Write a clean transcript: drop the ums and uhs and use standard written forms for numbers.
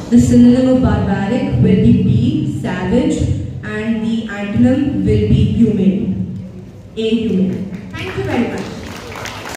The synonym of barbaric will be B, savage, and the antonym will be humane, inhumane. Thank you very much.